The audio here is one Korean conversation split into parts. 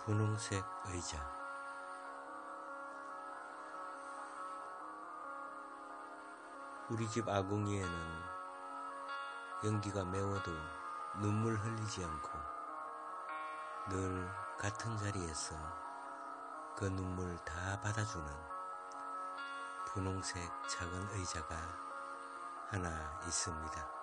분홍색 의자. 우리 집 아궁이에는 연기가 매워도 눈물 흘리지 않고 늘 같은 자리에서 그 눈물 다 받아주는 분홍색 작은 의자가 하나 있습니다.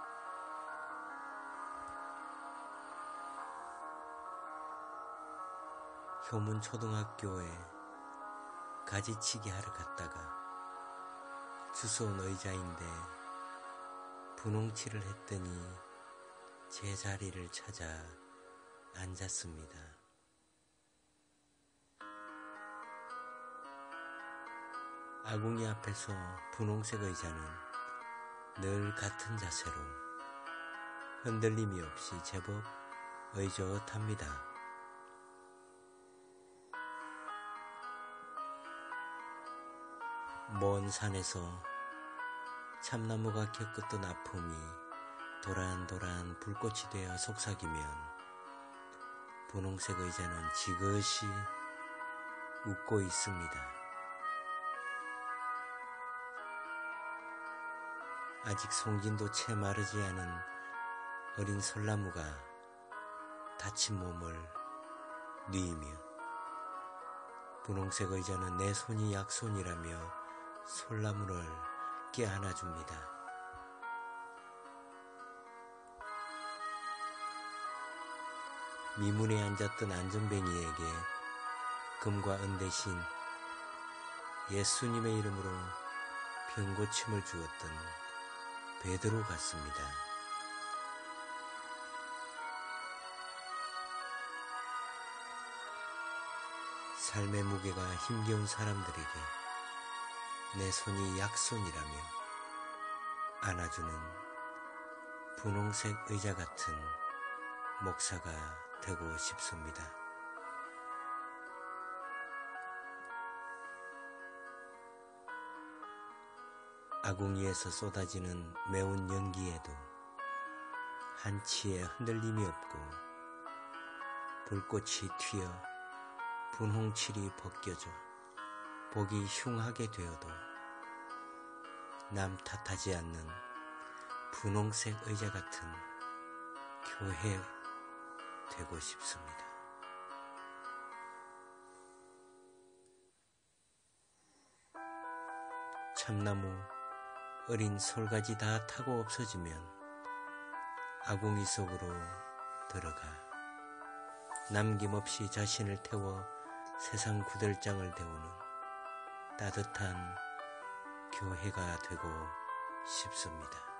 효문초등학교에 가지치기 하러 갔다가 주워온 의자인데 분홍칠을 했더니 제 자리를 찾아 앉았습니다. 아궁이 앞에서 분홍색 의자는 늘 같은 자세로 흔들림이 없이 제법 의젓합니다. 먼 산에서 참나무가 겪었던 아픔이 도란도란 불꽃이 되어 속삭이면 분홍색 의자는 지그시 웃고 있습니다. 아직 송진도 채 마르지 않은 어린 솔나무가 다친 몸을 뉘이며 분홍색 의자는 내 손이 약손이라며 솔나무를 껴안아줍니다. 미문에 앉았던 안전뱅이에게 금과 은 대신 예수님의 이름으로 병고침을 주었던 베드로 같습니다. 삶의 무게가 힘겨운 사람들에게 내 손이 약손이라며 안아주는 분홍색 의자 같은 목사가 되고 싶습니다. 아궁이에서 쏟아지는 매운 연기에도 한치의 흔들림이 없고 불꽃이 튀어 분홍칠이 벗겨져 보기 흉하게 되어도 남 탓하지 않는 분홍색 의자 같은 교회 되고 싶습니다. 참나무, 어린 솔가지 다 타고 없어지면 아궁이 속으로 들어가 남김없이 자신을 태워 세상 구들장을 데우는 따뜻한 교회가 되고 싶습니다.